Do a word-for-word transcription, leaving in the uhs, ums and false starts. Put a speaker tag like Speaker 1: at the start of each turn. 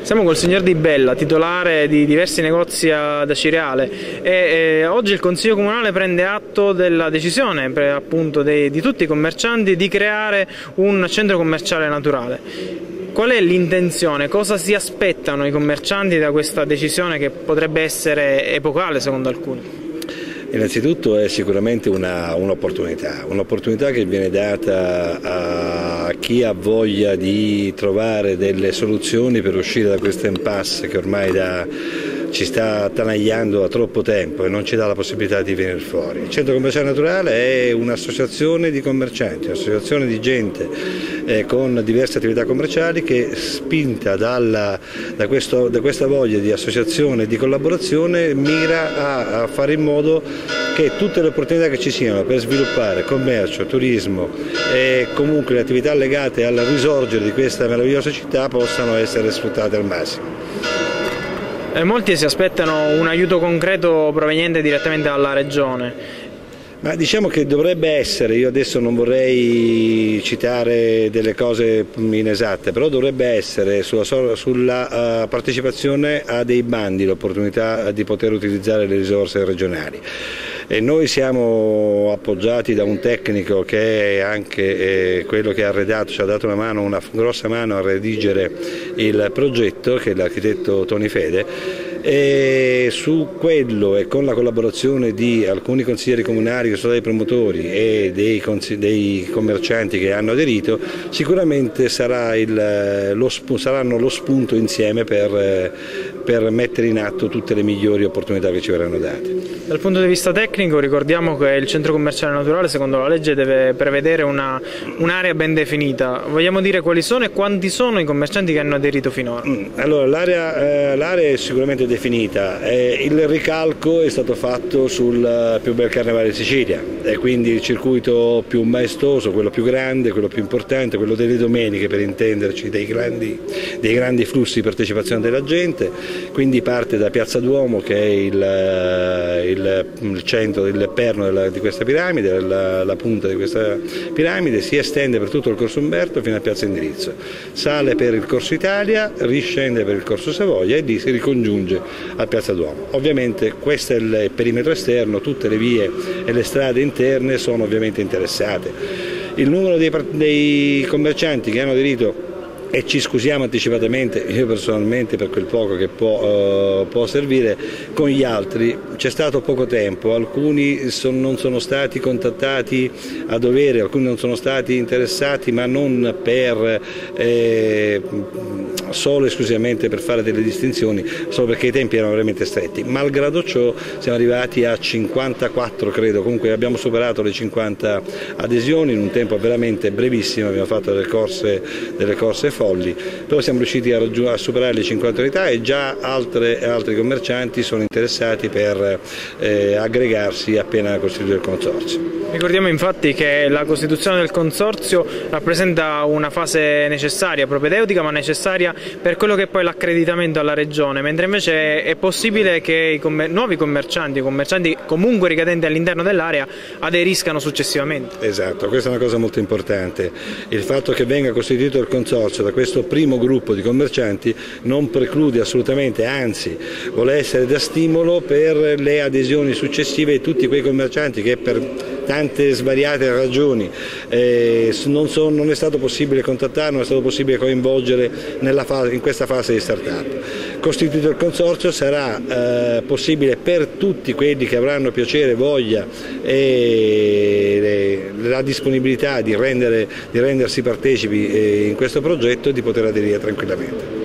Speaker 1: Siamo col signor Di Bella, titolare di diversi negozi ad Acireale, e eh, oggi il Consiglio Comunale prende atto della decisione per, appunto, dei, di tutti i commercianti di creare un centro commerciale naturale. Qual è l'intenzione? Cosa si aspettano i commercianti da questa decisione che potrebbe essere epocale secondo alcuni?
Speaker 2: Innanzitutto è sicuramente un'opportunità, un un'opportunità che viene data a chi ha voglia di trovare delle soluzioni per uscire da questo impasse che ormai da, ci sta attanagliando da troppo tempo e non ci dà la possibilità di venire fuori. Il Centro Commerciale Naturale è un'associazione di commercianti, un'associazione di gente eh, con diverse attività commerciali che, spinta dalla, da, questo, da questa voglia di associazione e di collaborazione, mira a, a fare in modo che tutte le opportunità che ci siano per sviluppare commercio, turismo e comunque le attività legate al risorgere di questa meravigliosa città possano essere sfruttate al massimo.
Speaker 1: Eh, molti si aspettano un aiuto concreto proveniente direttamente dalla Regione.
Speaker 2: Ma diciamo che dovrebbe essere, io adesso non vorrei citare delle cose inesatte, però dovrebbe essere sulla, sulla uh, partecipazione a dei bandi l'opportunità di poter utilizzare le risorse regionali. E noi siamo appoggiati da un tecnico che è anche eh, quello che ha arredato, ci ha dato una mano, una grossa mano a redigere il progetto, che è l'architetto Toni Fede, e su quello e con la collaborazione di alcuni consiglieri comunali che sono dei promotori e dei, dei commercianti che hanno aderito, sicuramente sarà il, lo, saranno lo spunto insieme per, per mettere in atto tutte le migliori opportunità che ci verranno date.
Speaker 1: Dal punto di vista tecnico ricordiamo che il centro commerciale naturale secondo la legge deve prevedere una, un'area ben definita. Vogliamo dire quali sono e quanti sono i commercianti che hanno aderito finora?
Speaker 2: Allora, l'area, eh, l'area è sicuramente definita, eh, il ricalco è stato fatto sul più bel carnevale di Sicilia e quindi il circuito più maestoso, quello più grande, quello più importante, quello delle domeniche per intenderci, dei grandi, dei grandi flussi di partecipazione della gente, quindi parte da Piazza Duomo che è il, il, il centro, il perno della, di questa piramide, la, la punta di questa piramide, si estende per tutto il Corso Umberto fino a Piazza Indirizzo, sale per il Corso Italia, riscende per il Corso Savoia e lì si ricongiunge a Piazza Duomo. Ovviamente questo è il perimetro esterno, tutte le vie e le strade interne sono ovviamente interessate. Il numero dei, dei commercianti che hanno aderito, e ci scusiamo anticipatamente, io personalmente per quel poco che può, uh, può servire, con gli altri c'è stato poco tempo, alcuni son, non sono stati contattati a dovere, alcuni non sono stati interessati, ma non per eh, solo e esclusivamente per fare delle distinzioni, solo perché i tempi erano veramente stretti. Malgrado ciò siamo arrivati a cinquantaquattro, credo, comunque abbiamo superato le cinquanta adesioni in un tempo veramente brevissimo, abbiamo fatto delle corse, delle corse folli, però siamo riusciti a, a superare le cinquanta unità e già altre, altri commercianti sono interessati per eh, aggregarsi appena costituito il consorzio.
Speaker 1: Ricordiamo infatti che la costituzione del consorzio rappresenta una fase necessaria, propedeutica, ma necessaria per quello che è poi l'accreditamento alla Regione, mentre invece è possibile che i commer- nuovi commercianti, commercianti comunque ricadenti all'interno dell'area, aderiscano successivamente.
Speaker 2: Esatto, questa è una cosa molto importante. Il fatto che venga costituito il consorzio da questo primo gruppo di commercianti non preclude assolutamente, anzi vuole essere da stimolo per le adesioni successive di tutti quei commercianti che per tante svariate ragioni eh, non, sono, non è stato possibile contattare, non è stato possibile coinvolgere nella fase, in questa fase di start-up. Costituito il consorzio sarà eh, possibile per tutti quelli che avranno piacere, voglia e le, la disponibilità di, rendere, di rendersi partecipi eh, in questo progetto di poter aderire tranquillamente.